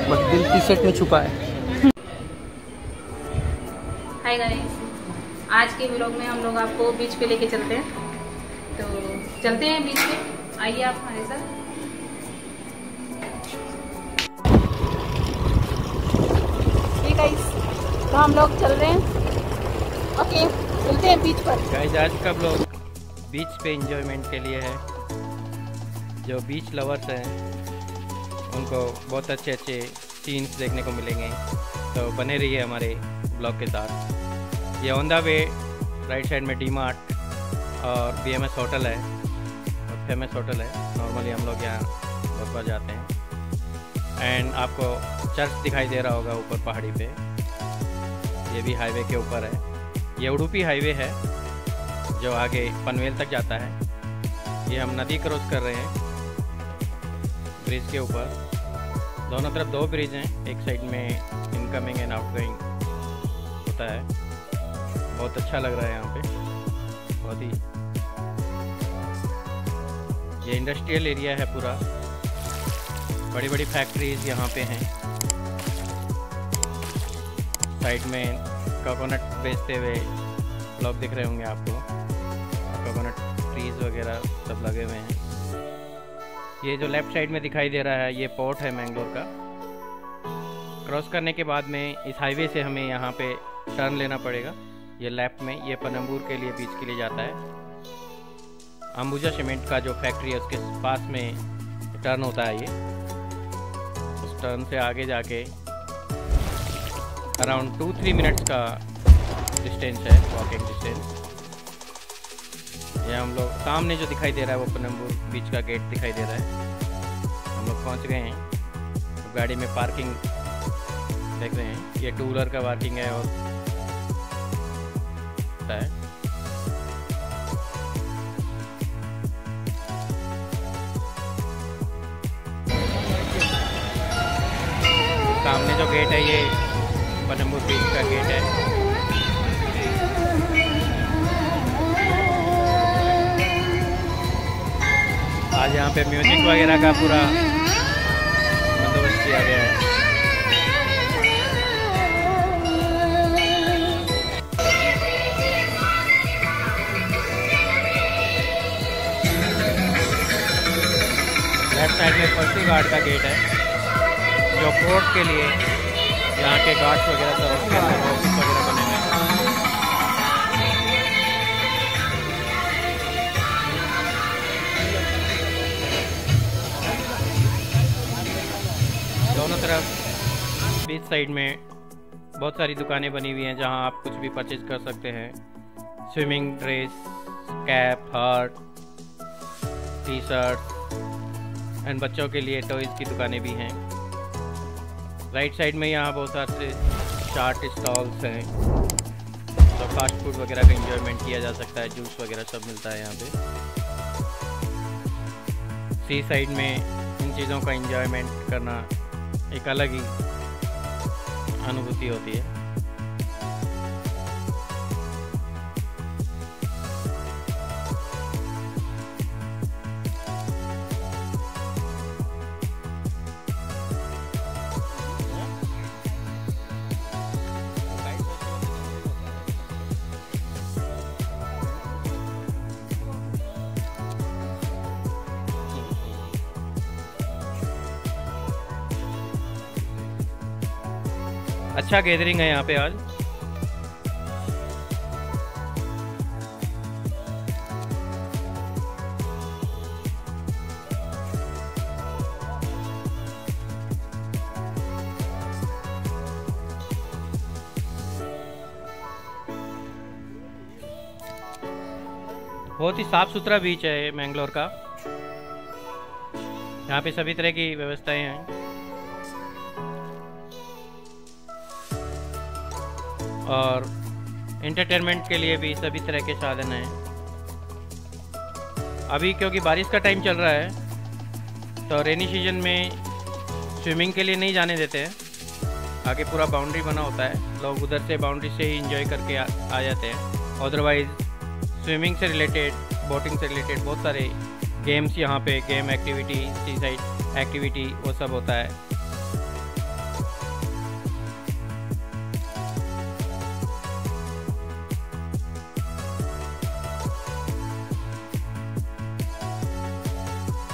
But दिल T shirt में छुपा है। हाय गाइस, आज के व्लॉग में हम लोग आपको बीच पे लेके चलते हैं। तो चलते हैं बीच पे, आइए आप हमारे साथ। ठीक है, तो हम लोग चल रहे हैं। ओके, चलते हैं बीच पर। गाइस, आज का व्लॉग बीच पे एंजॉयमेंट के लिए है। जो बीच लवर्स हैं उनको बहुत अच्छे अच्छे सीन्स देखने को मिलेंगे, तो बने रहिए हमारे ब्लॉग के साथ। ये on the way right side में डी मार्ट और BMS होटल है, और फेमस होटल है। नॉर्मली हम लोग यहाँ बहुत बार जाते हैं। एंड आपको चर्च दिखाई दे रहा होगा ऊपर पहाड़ी पे, ये भी हाईवे के ऊपर है। ये उडुपी हाईवे है जो आगे पनवेल तक जाता है। ये हम नदी क्रॉस कर रहे हैं ब्रिज के ऊपर। दोनों तरफ दो ब्रिज हैं, एक साइड में इनकमिंग एंड आउटगोइंग होता है। बहुत अच्छा लग रहा है यहाँ पे, बहुत ही। ये इंडस्ट्रियल एरिया है पूरा, बड़ी बड़ी फैक्ट्रीज यहाँ पे हैं। साइड में कोकोनट बेचते हुए लोग दिख रहे होंगे आपको, कोकोनट ट्रीज वगैरह सब लगे हुए हैं। ये जो लेफ्ट साइड में दिखाई दे रहा है, ये पोर्ट है मैंगलोर का। क्रॉस करने के बाद में इस हाईवे से हमें यहाँ पे टर्न लेना पड़ेगा। ये लेफ्ट में, ये पनम्बूर के लिए बीच के लिए जाता है। अंबुजा सीमेंट का जो फैक्ट्री है उसके पास में टर्न होता है। ये उस टर्न से आगे जाके अराउंड 2-3 मिनट्स का डिस्टेंस है, वॉकिंग डिस्टेंस। ये हम लोग सामने जो दिखाई दे रहा है वो पनम्बूर बीच का गेट दिखाई दे रहा है। हम लोग पहुंच गए हैं। तो गाड़ी में पार्किंग देख रहे हैं, ये टू व्हीलर का पार्किंग है और है। सामने जो गेट है ये पनम्बूर बीच का गेट है। आज यहाँ पे म्यूजिक वगैरह का पूरा बंदोबस्त किया गया है। लेफ्ट साइड में फर्स्ट गार्ड का गेट है, जो पोर्ट के लिए यहाँ के गार्ड्स वगैरह सब उसके अंदर ऑफिस वगैरह बने हुए हैं। दोनों तरफ बीच साइड में बहुत सारी दुकानें बनी हुई हैं जहां आप कुछ भी परचेज कर सकते हैं। Swimming dress, cap, hat, T shirt and बच्चों के लिए टॉयज़ की दुकानें भी हैं। राइट साइड में यहाँ बहुत सारे चाट स्टॉल्स हैं, तो फास्ट फूड वगैरह का एंजॉयमेंट किया जा सकता है। जूस वगैरह सब मिलता है यहाँ पे। सी साइड में इन चीज़ों का एंजॉयमेंट करना एक अलग ही अनुभूति होती है। अच्छा गैदरिंग है यहाँ पे आज। बहुत ही साफ सुथरा बीच है मैंगलोर का। यहाँ पे सभी तरह की व्यवस्थाएं हैं और एंटरटेनमेंट के लिए भी सभी तरह के साधन हैं। अभी क्योंकि बारिश का टाइम चल रहा है तो रेनी सीजन में स्विमिंग के लिए नहीं जाने देते हैं। आगे पूरा बाउंड्री बना होता है, लोग उधर से बाउंड्री से ही एंजॉय करके आ जाते हैं। अदरवाइज़ स्विमिंग से रिलेटेड, बोटिंग से रिलेटेड बहुत सारे गेम्स यहाँ पे, game activity, seaside activity वो सब होता है।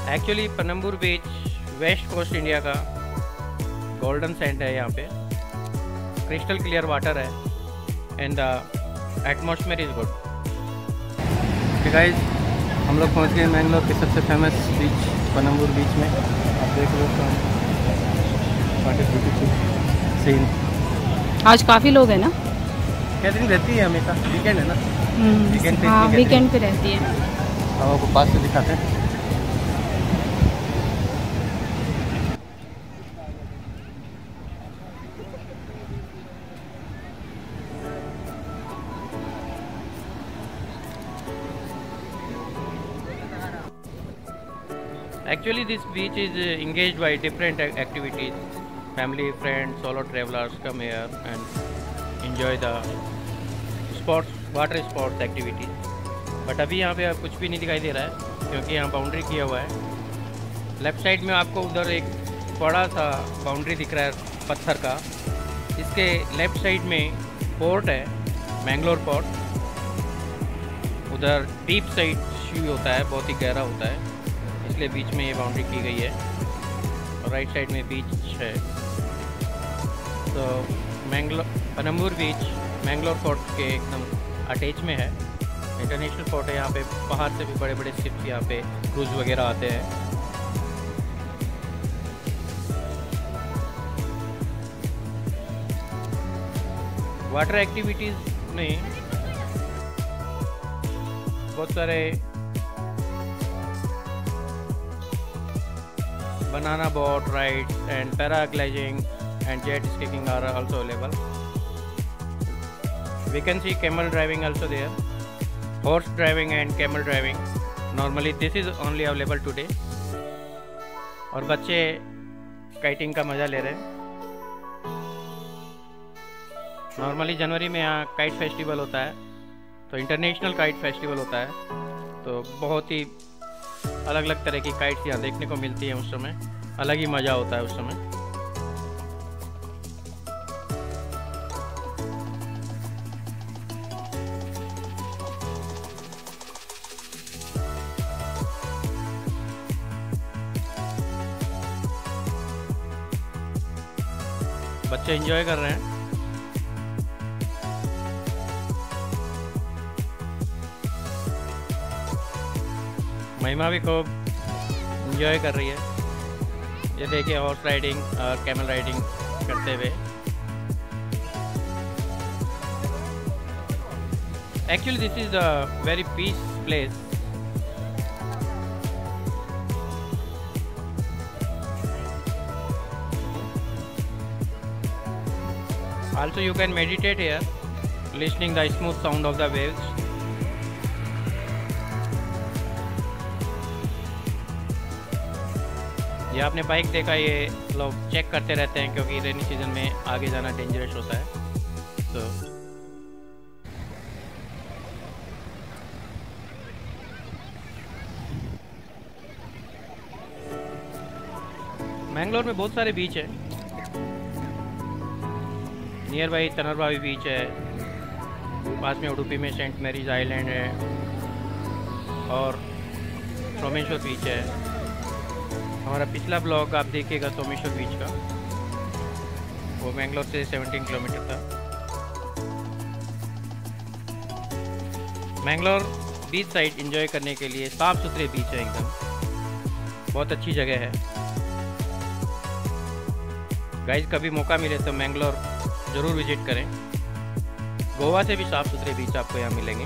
Actually Panambur beach west coast India का गोल्डन सैंड है। यहाँ पे क्रिस्टल क्लियर वाटर है and the atmosphere is good. Guys, हम लोग पहुँच गए मैंगलोर के सबसे फेमस बीच पनम्बूर बीच में। आप देख लो सीन। आज काफ़ी लोग हैं ना? क्या दिन रहती है? हमेशा वीकेंड है ना? वीकेंड पे हाँ, वीकेंड पे रहती है। हम आपको पास से दिखाते हैं। Actually, this beach is engaged by different activities. Family, friends, solo travelers come here and enjoy the sports, water sports activities. But अभी यहाँ पे अब कुछ भी नहीं दिखाई दे रहा है क्योंकि यहाँ बाउंड्री किया हुआ है। लेफ्ट साइड में आपको उधर एक बड़ा सा बाउंड्री दिख रहा है पत्थर का। इसके लेफ्ट साइड में पोर्ट है, मैंगलोर पोर्ट। उधर डीप साइड सी होता है, बहुत ही गहरा होता है, इसलिए बीच में ये बाउंड्री की गई है। और राइट साइड में बीच है। तो पनम्बूर बीच मैंगलोर पोर्ट के एकदम अटैच में है। इंटरनेशनल पोर्ट है। यहाँ पे बाहर से भी बड़े बड़े शिप्स यहाँ पे क्रूज वगैरह आते हैं। वाटर एक्टिविटीज़ में बहुत सारे banana boat rides and paragliding and jet skiing are also available. We can see camel driving also there, horse driving and camel driving. Normally this is only available today. और बच्चे काइटिंग का मज़ा ले रहे हैं। नॉर्मली जनवरी में यहाँ काइट फेस्टिवल होता है, तो इंटरनेशनल काइट फेस्टिवल होता है। तो बहुत ही अलग अलग तरह की काइट्स यहाँ देखने को मिलती है। उस समय अलग ही मज़ा होता है उस समय। बच्चे एंजॉय कर रहे हैं। महिमा भी खूब एंजॉय कर रही है। ये देखिए हॉर्स राइडिंग और कैमल राइडिंग करते हुए। Actually this is a very peace place. Also you can meditate here, listening the smooth sound of the waves. ये आपने बाइक देखा, ये लोग चेक करते रहते हैं क्योंकि रेनी सीजन में आगे जाना डेंजरस होता है। तो मैंगलोर में बहुत सारे बीच है। नियर बाई तनरबावी बीच है, पास में उडुपी में सेंट मैरीज आइलैंड है और सोमेश्वर बीच है। हमारा पिछला ब्लॉग आप देखिएगा सोमेश्वर बीच का, वो मैंगलोर से 17 किलोमीटर था। मैंगलोर बीच साइड एंजॉय करने के लिए साफ़ सुथरे बीच है, एकदम बहुत अच्छी जगह है। गाइस, कभी मौका मिले तो मैंगलोर ज़रूर विजिट करें। गोवा से भी साफ़ सुथरे बीच आपको यहाँ मिलेंगे।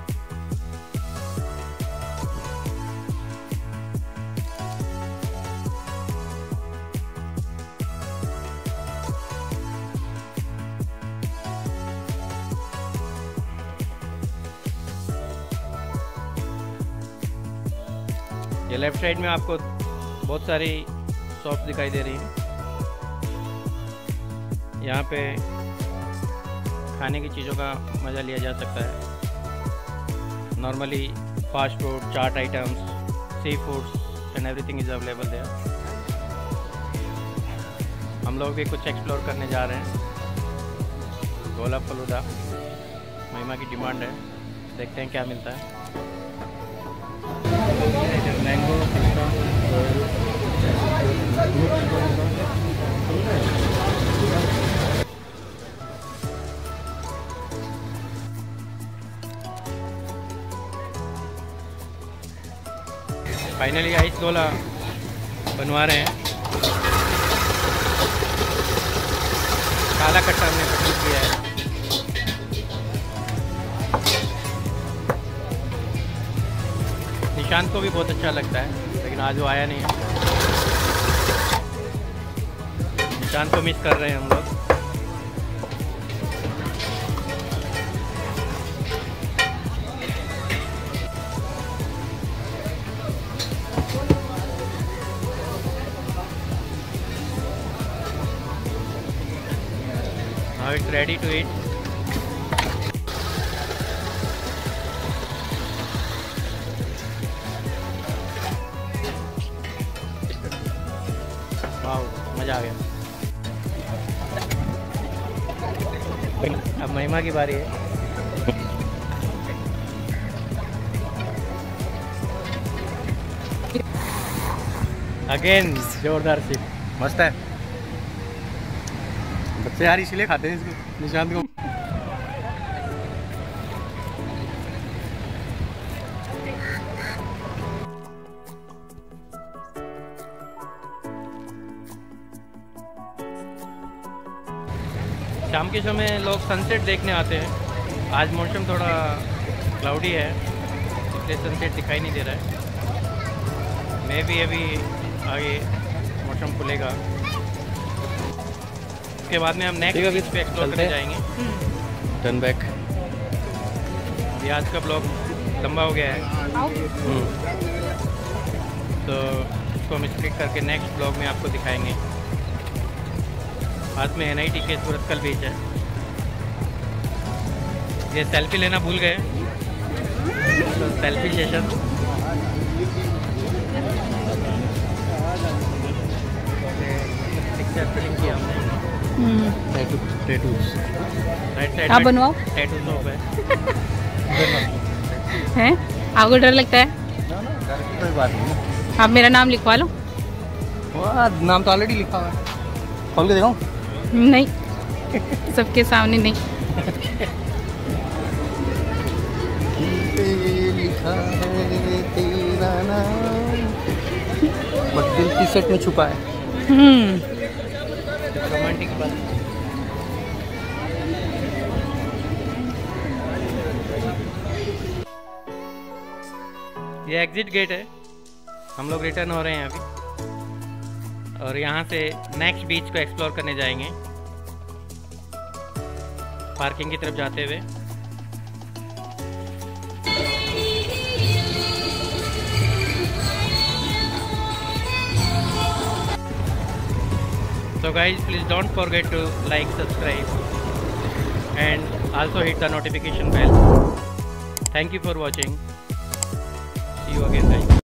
ये लेफ्ट साइड में आपको बहुत सारी शॉप्स दिखाई दे रही हैं। यहाँ पे खाने की चीज़ों का मज़ा लिया जा सकता है। Normally fast food, chaat items, sea foods and everything is available there. हम लोग भी कुछ एक्सप्लोर करने जा रहे हैं। गोला फलूदा महिमा की डिमांड है, देखते हैं क्या मिलता है। मैंगो पिस्ता फाइनली आइस गोला बनवा रहे हैं। काला कट्टा हमने पसंद किया है। निशांत को भी बहुत अच्छा लगता है, लेकिन आज वो आया नहीं है। निशांत को मिस कर रहे हैं हम लोग। Now it's ready to eat. वाह, मजा आ गया। अब महिमा की बारी है। अगेन जोरदार सिप, मस्त है। बच्चे यार इसीलिए खाते हैं इसको, निशांत को। शाम के समय लोग सनसेट देखने आते हैं। आज मौसम थोड़ा क्लाउडी है, इसलिए सनसेट दिखाई नहीं दे रहा है। मैं भी अभी आगे मौसम खुलेगा, उसके बाद में हम नेक्स्ट बीच पे एक्सप्लोर करने जाएंगे। Turn back. ये आज का ब्लॉग लंबा हो गया है, तो इसको हम स्प्लिट करके नेक्स्ट ब्लॉग में आपको दिखाएंगे। हाथ में NIT के सूरतकल बीच है। ये सेल्फी लेना भूल गए, तो सेल्फी सेशन। पिक्चर क्लिक किया हमने। टैटूज राइट साइड आप बनवाओ। टैटू शॉप है। हैं? आपको डर लगता है? कोई बात नहीं। आप मेरा नाम लिखवा लो। नाम तो ऑलरेडी लिखा हुआ है। खोल के दिखाऊं? नहीं, सबके सामने नहीं। लिखा है तेरा नाम, बस दिल की सेट में छुपा है। रोमांटिक बात। ये एग्जिट गेट है, हम लोग रिटर्न हो रहे हैं अभी, और यहाँ से नेक्स्ट बीच को एक्सप्लोर करने जाएंगे पार्किंग की तरफ जाते हुए। So guys, please don't forget to like, subscribe and also hit the notification bell. Thank you for watching. See you again guys.